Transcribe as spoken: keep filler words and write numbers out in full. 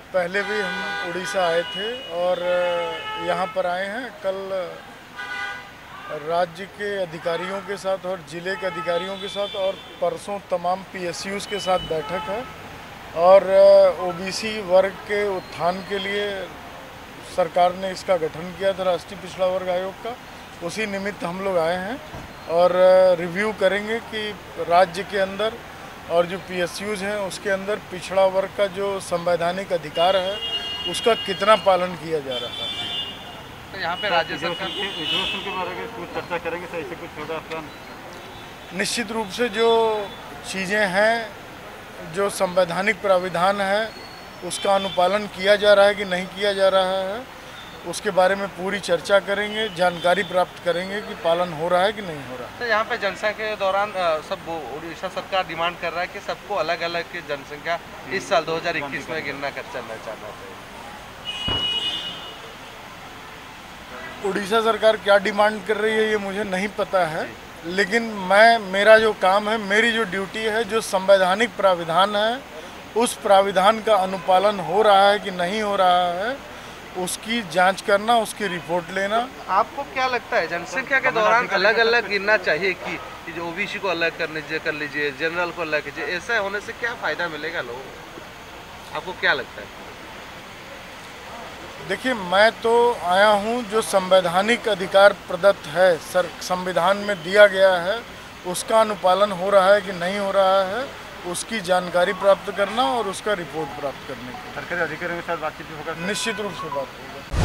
पहले भी हम उड़ीसा आए थे और यहाँ पर आए हैं। कल राज्य के अधिकारियों के साथ और ज़िले के अधिकारियों के साथ और परसों तमाम पीएसयूज़ के साथ बैठक है और ओबीसी वर्ग के उत्थान के लिए सरकार ने इसका गठन किया था, राष्ट्रीय पिछड़ा वर्ग आयोग का। उसी निमित्त हम लोग आए हैं और रिव्यू करेंगे कि राज्य के अंदर और जो पीएसयूज़ हैं उसके अंदर पिछड़ा वर्ग का जो संवैधानिक अधिकार है उसका कितना पालन किया जा रहा है। तो यहाँ पे राज्य सरकार के बारे में कुछ चर्चा करेंगे सर, ऐसे कुछ छोटा प्लान। निश्चित रूप से जो चीज़ें हैं, जो संवैधानिक प्राविधान है उसका अनुपालन किया जा रहा है कि नहीं किया जा रहा है, उसके बारे में पूरी चर्चा करेंगे, जानकारी प्राप्त करेंगे कि पालन हो रहा है कि नहीं हो रहा है। तो यहाँ पे जनसंख्या के दौरान सब उड़ीसा सरकार डिमांड कर रहा है कि सबको अलग अलग की जनसंख्या इस साल दो हज़ार इक्कीस में गिनना कर चलना चाहना चाहिए। उड़ीसा सरकार क्या डिमांड कर रही है ये मुझे नहीं पता है, लेकिन मैं मेरा जो काम है, मेरी जो ड्यूटी है, जो संवैधानिक प्राविधान है उस प्राविधान का अनुपालन हो रहा है कि नहीं हो रहा है उसकी जांच करना, उसकी रिपोर्ट लेना। आपको क्या लगता है जनसंख्या के दौरान अलग अलग गिनना चाहिए कि जो ओबीसी को अलग कर लीजिए कर लीजिए जनरल को अलग कीजिए, ऐसा होने से क्या फायदा मिलेगा लोगों को? आपको क्या लगता है? देखिए, मैं तो आया हूँ जो संवैधानिक अधिकार प्रदत्त है, सर संविधान में दिया गया है, उसका अनुपालन हो रहा है कि नहीं हो रहा है उसकी जानकारी प्राप्त करना और उसका रिपोर्ट प्राप्त करने की। सरकारी अधिकारियों के साथ बातचीत होगा? निश्चित रूप से बात होगा।